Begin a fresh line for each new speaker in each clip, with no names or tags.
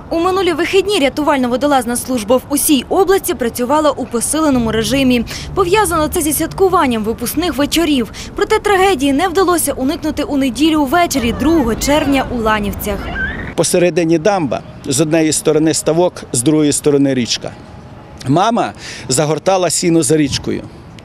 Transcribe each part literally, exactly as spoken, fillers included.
У минулі вихідні рятувально-водолазна служба в усій області працювала у посиленому режимі. Пов'язано це зі святкуванням випускних вечорів. Проте трагедії не вдалося уникнути у неділю ввечері другого червня у Ланівцях.
Посередині дамба, з однієї сторони ставок, з другої сторони річка. Мама загортала сіно за річкою.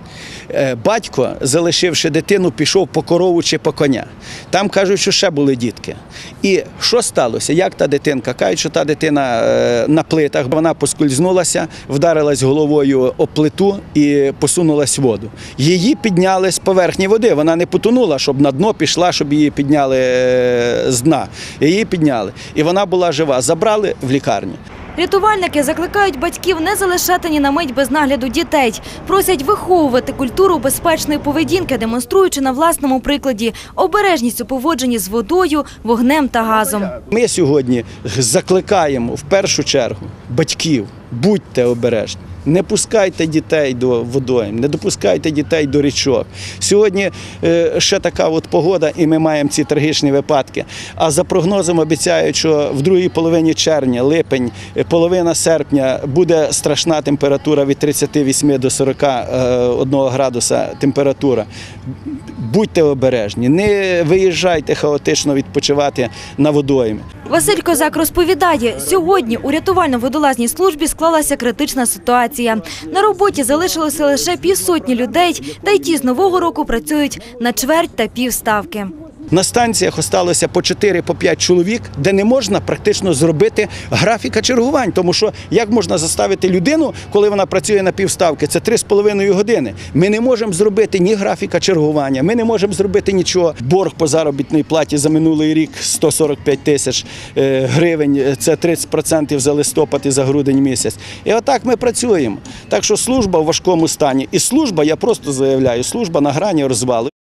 Батько, залишивши дитину, пішов по корову чи по коня. Там кажуть, що ще були дітки. І що сталося? Як та дитинка? Кажуть, що та дитина на плитах, вона поскользнулася, вдарилась головою об плиту і посунулась в воду. Її підняли з поверхні води, вона не потонула, щоб на дно пішла, щоб її підняли з дна. Її підняли. І вона була жива. Забрали в лікарню.
Рятувальники закликають батьків не залишати ні на мить без нагляду дітей. Просять виховувати культуру безпечної поведінки, демонструючи на власному прикладі обережність у поводженні з водою, вогнем та газом.
Ми сьогодні закликаємо в першу чергу батьків, будьте обережні. Не пускайте дітей до водойм, не допускайте дітей до річок. Сьогодні ще така от погода, і ми маємо ці трагічні випадки. А за прогнозом обіцяють, що в другій половині червня, липень, половина серпня буде страшна температура від тридцяти восьми до сорока одного градуса температура. Будьте обережні, не виїжджайте хаотично відпочивати на водойми.
Василь Козак розповідає, сьогодні у рятувально-водолазній службі склалася критична ситуація. На роботі залишилося лише півсотні людей, та й ті з нового року працюють на чверть та півставки.
На станціях залишилося по чотири-п'ять чоловік, де не можна практично зробити графіка чергувань. Тому що як можна заставити людину, коли вона працює на півставки, це три з половиною години. Ми не можемо зробити ні графіка чергування, ми не можемо зробити нічого. Борг по заробітній платі за минулий рік сто сорок п'ять тисяч гривень, це тридцять відсотків за листопад і за грудень місяць. І отак ми працюємо. Так що служба в важкому стані. І служба, я просто заявляю, служба на грані розвалу.